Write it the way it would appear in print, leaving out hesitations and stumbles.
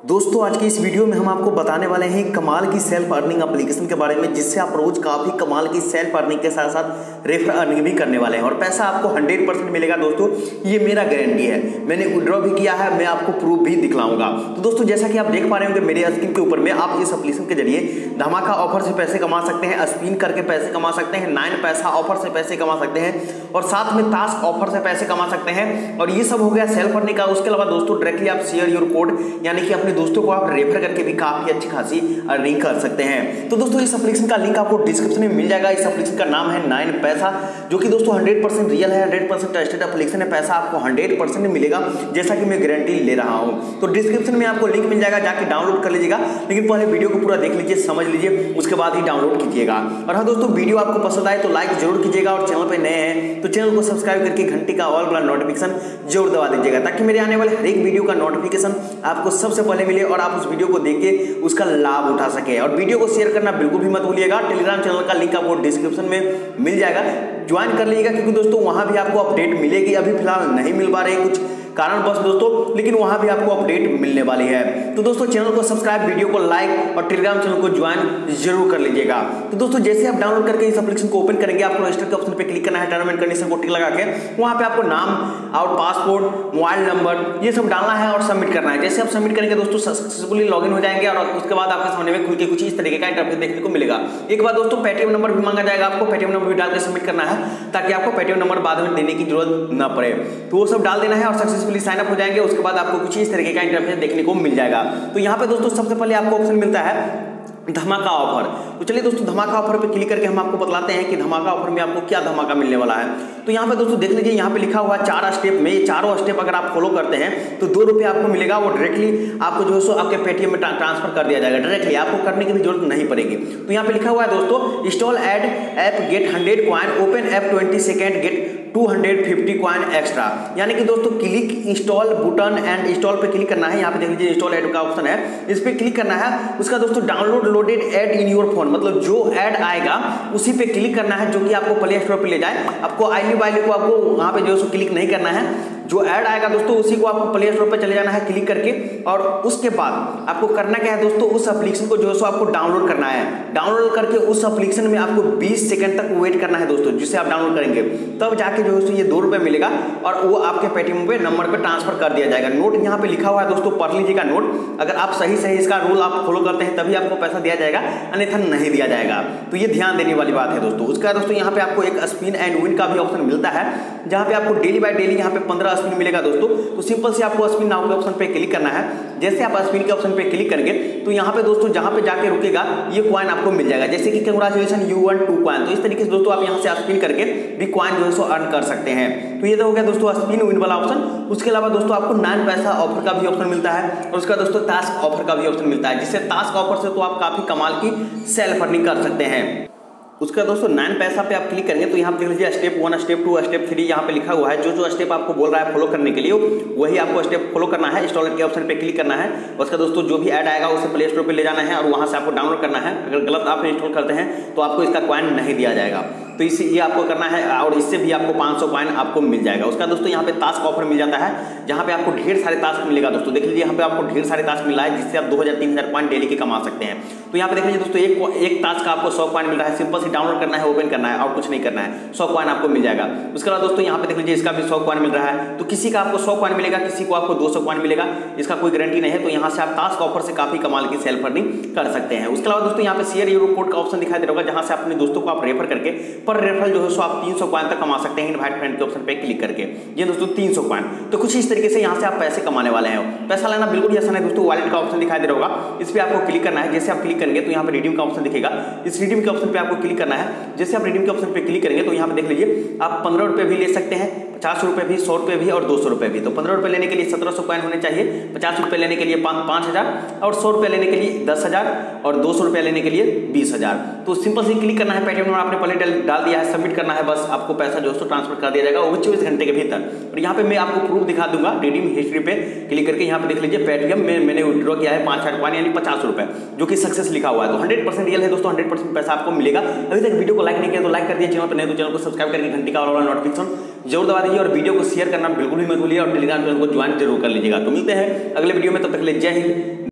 दोस्तों आज की इस वीडियो में हम आपको बताने वाले हैं कमाल की सेल्फ अर्निंग एप्लीकेशन के बारे में, जिससे आप रोज काफ़ी कमाल की सेल्फ अर्निंग के साथ साथ रेफर अर्निंग भी करने वाले हैं और पैसा आपको 100% मिलेगा। दोस्तों ये मेरा गारंटी है, मैंने विड्रॉ भी किया है, मैं आपको प्रूफ भी दिखलाऊंगा। तो दोस्तों जैसा कि आप देख पा रहे होंगे मेरे स्क्रीन के ऊपर में, आप इस एप्लीकेशन के जरिए धमाका ऑफर से पैसे कमा सकते हैं, स्पिन करके पैसे कमा सकते हैं, 9 पैसा ऑफर से पैसे कमा सकते हैं और साथ में टास्क ऑफर से पैसे कमा सकते हैं। और ये सब हो गया सेल्फ अर्निंग का। उसके अलावा दोस्तों डायरेक्टली आप शेयर योर कोड यानी कि अपने दोस्तों को आप रेफर करके भी काफी अच्छी खासी अर्निंग कर सकते हैं। तो दोस्तों इस एप्लीकेशन का लिंक आपको डिस्क्रिप्शन में मिल जाएगा। इस एप्लीकेशन का नाम है 9 पैसा, जो कि दोस्तों 100% रियल है, 100% ट्रस्टेड एप्लीकेशन है। पैसा आपको 100% मिलेगा, जैसा कि मैं गारंटी ले रहा हूं। तो डिस्क्रिप्शन में आपको लिंक मिल जाएगा, जाके डाउनलोड कर लीजिएगा। लेकिन पहले वीडियो को पूरा देख लीजिए, समझ लीजिए, उसके बाद ही डाउनलोड कीजिएगा। और हाँ दोस्तों, वीडियो आपको पसंद आए तो लाइक जरूर कीजिएगा और चैनल पर नए हैं तो चैनल को सब्सक्राइब करके घंटी का ऑल वाला नोटिफिकेशन जरूर दबा दीजिएगा, ताकि मेरे आने वाले हर एक वीडियो का नोटिफिकेशन आपको सबसे पहले मिले और आप उस वीडियो को देख के उसका लाभ उठा सके। और वीडियो को शेयर करना बिल्कुल भी मत भूलिएगा। टेलीग्राम चैनल का लिंक आपको डिस्क्रिप्शन में मिल जाएगा, ज्वाइन कर लीजिएगा, क्योंकि दोस्तों वहां भी आपको अपडेट मिलेगी। अभी फिलहाल नहीं मिल पा रही कुछ कारणवश दोस्तों, लेकिन वहां भी आपको अपडेट मिलने वाली है। तो दोस्तों चैनल को सब्सक्राइब, वीडियो को लाइक और टेलीग्राम चैनल को ज्वाइन जरूर कर लीजिएगा। तो दोस्तों जैसे आप डाउनलोड करके इस एप्लीकेशन को ओपन करेंगे, आपको रजिस्टर के ऑप्शन पे क्लिक करना है, टर्म एंड कंडीशन को टिक लगा के वहां पे आपको नाम और पासपोर्ट, मोबाइल नंबर ये सब डालना है और सबमिट करना है। जैसे आप सबमिट करेंगे दोस्तों सक्सेसफुली लॉगिन हो जाएंगे और उसके बाद आपके सामने में खुल के कुछ इस तरीके का इंटरफेस देखने को मिलेगा। एक बार दोस्तों पेटीएम नंबर भी मांगा जाएगा, आपको पेटीएम नंबर भी डाल के सबमिट करना है, ताकि आपको पेटीएम नंबर बाद में देने की जरूरत ना पड़े। तो वो सब डाल देना है और सक्सेसफुली साइन अप हो जाएंगे। उसके बाद आपको कुछ इस तरीके का इंटरफेस देखने को मिल जाएगा। तो यहाँ पे दोस्तों सबसे पहले आपको ऑप्शन मिलता है धमाका ऑफर। तो चलिए दोस्तों धमाका ऑफर पे क्लिक करके हम आपको बतलाते हैं कि धमाका ऑफर में आपको क्या धमाका मिलने वाला है। तो यहाँ पे दोस्तों देख लीजिए, यहाँ पे लिखा हुआ है 4 स्टेप में, ये चारों स्टेप अगर आप फॉलो करते हैं तो 2 रुपये आपको मिलेगा। वो डायरेक्टली आपको जो है सो आपके पेटीएम में ट्रांसफर कर दिया जाएगा, डायरेक्टली आपको करने की भी जरूरत नहीं पड़ेगी। तो यहाँ पे लिखा हुआ है दोस्तों, install ad app get 100 coin, open app 20 second get 250 coin extra. यानी कि दोस्तों click install button and install पे क्लिक करना है। यहाँ पे देख लीजिए इंस्टॉल ऐड का ऑप्शन है, इस पे क्लिक करना है। उसका दोस्तों download loaded ad in your phone, मतलब जो ऐड आएगा उसी पे क्लिक करना है, जो कि आपको प्ले स्टोर पे ले जाए। आपको आईली बाईली को आपको वहां पे जो है क्लिक नहीं करना है। जो ऐड आएगा दोस्तों उसी को आपको प्ले स्टोर पे चले जाना है क्लिक करके, और उसके बाद आपको करना क्या है दोस्तों, उस एप्लीकेशन को जो है आपको डाउनलोड करना है। डाउनलोड करके उस एप्लीकेशन में आपको 20 सेकंड तक वेट करना है दोस्तों, जिसे आप डाउनलोड करेंगे तब जाके जो है ये 2 रुपये मिलेगा और वो आपके पेटीएम पे नंबर पे ट्रांसफर कर दिया जाएगा। नोट यहाँ पे लिखा हुआ है दोस्तों, पढ़ लीजिएगा नोट। अगर आप सही इसका रूल आप फॉलो करते हैं तभी आपको पैसा दिया जाएगा, अन्यथा नहीं दिया जाएगा। तो ये ध्यान देने वाली बात है दोस्तों। उसका दोस्तों यहाँ पे आपको एक स्पिन एंड विन का भी ऑप्शन मिलता है, जहाँ पे आपको डेली बाय डेली यहाँ पे 15 स्पिन मिलेगा दोस्तों। तो सिंपल से आपको स्पिन नाउ के ऑप्शन पे क्लिक करना है। जैसे आप स्पिन के ऑप्शन पे क्लिक करेंगे तो यहाँ पे दोस्तों जहाँ पे जाके रुकेगा ये कॉइन आपको मिल जाएगा, जैसे कि कंग्रेचुलेशन यू वन 2 कॉइन। तो इस तरीके से दोस्तों आप यहाँ से स्पिन करके भी कॉइन जो है सो अर्न कर सकते हैं। तो ये तो हो गया दोस्तों स्पिन विन वाला ऑप्शन। उसके अलावा दोस्तों आपको 9 पैसा ऑफर का भी ऑप्शन मिलता है और उसका दोस्तों टास्क ऑफर का भी ऑप्शन मिलता है, जिससे टास्क ऑफर से तो आप काफी कमाल की सेल्फ अर्निंग कर सकते हैं। उसका दोस्तों 9 पैसा पे आप क्लिक करेंगे तो यहाँ पे देख लीजिए स्टेप 1, स्टेप 2, स्टेप 3 यहाँ पे लिखा हुआ है। जो स्टेप आपको बोल रहा है फॉलो करने के लिए वही आपको स्टेप फॉलो करना है। इंस्टॉल के ऑप्शन पे क्लिक करना है। उसका दोस्तों जो भी ऐड आएगा उसे प्ले स्टोर पे ले जाना है और वहाँ से आपको डाउनलोड करना है। अगर गलत आप इंस्टॉल करते हैं तो आपको इसका कॉइन नहीं दिया जाएगा। तो इसे ये आपको करना है और इससे भी आपको 500 कॉइन आपको मिल जाएगा। उसका दोस्तों यहाँ पे टास्क ऑफर मिल जाता है, जहाँ पे आपको ढेर सारे टास्क मिलेगा दोस्तों। देख लीजिए यहाँ पे आपको ढेर सारे टास्क मिला है, जिससे आप 2000-3000 कॉइन डेली के कमा सकते हैं। तो यहाँ पे देख लीजिए दोस्तों एक टास्क आपको 100 कॉइन मिल रहा है। सिंपल से डाउनलोड करना है, ओपन करना है और कुछ नहीं करना है, 100 कॉइन आपको मिल जाएगा। उसके बाद दोस्तों यहाँ पे देख लीजिए इसका भी 100 कॉइन मिल रहा है। तो किसी का आपको 100 कॉइन मिलेगा, किसी को आपको 200 कॉइन मिलेगा, इसका कोई गारंटी नहीं है। तो यहाँ से आप टास्क ऑफर से काफी कमाल की सेल्फ अर्निंग कर सकते हैं। उसके अलावा दोस्तों यहाँ पे शेयर योर कोड का ऑप्शन दिखाई दे रहा होगा, जहाँ से अपने दोस्तों को आप रेफर करके पर रेफरल जो है आप 300 कॉइन तक कमा सकते हैं इनवाइट फ्रेंड के ऑप्शन पे क्लिक करके। ये दोस्तों 300 कॉइन। तो कुछ इस तरीके से यहाँ से आप पैसे कमाने वाले हैं। पैसा लेना बिल्कुल ही आसान है दोस्तों। वॉलेट का ऑप्शन दिखाई दे रहा होगा, इस पे आपको क्लिक करना है। जैसे आप क्लिक करेंगे तो यहाँ पे रिडीम का ऑप्शन दिखेगा, इस रिडीम के ऑप्शन पे आपको क्लिक करना है। जैसे आप रिडीम के ऑप्शन पे क्लिक करेंगे तो यहाँ पे देख लीजिए आप 15 रुपये भी ले सकते हैं, 50 रुपये भी, 100 रुपये भी और 200 रुपये भी। तो 15 रुपये लेने के लिए 1700 कॉइन होने चाहिए, 50 रुपये लेने के लिए 5000 और 100 रुपये लेने के लिए 10,000 और 200 रुपये लेने के लिए 20,000। तो सिंपल से क्लिक करना है, पेटीएम नंबर आपने पहले डाल दिया है, सबमिट करना है, बस आपको पैसा जो है ट्रांसफर कर दिया जाएगा वो 24 घंटे के भीतर। और यहाँ पे मैं आपको प्रूफ दिखा दूंगा रिडीम हिस्ट्री पे क्लिक करके। यहाँ पे देख लीजिए पेटीएम में मैंने विड्रॉ किया है 5,000 कॉइन यानी 50 रुपये, जो कि सक्सेस लिखा हुआ है। तो 100% रियल है दोस्तों, 100% पैसा आपको मिलेगा। अभी तक वीडियो को लाइक नहीं किया तो लाइक कर दीजिए, चैनल पर नहीं तो चैनल को सब्सक्राइब करके घंटी का वाला नोटिफिकेशन जरूर दबा दीजिए और वीडियो को शेयर करना बिल्कुल भी मत भूलिए और टेलीग्राम चैनल को ज्वाइन जरूर कर लीजिएगा। तो मिलते हैं अगले वीडियो में, तब तक के लिए जय हिंद।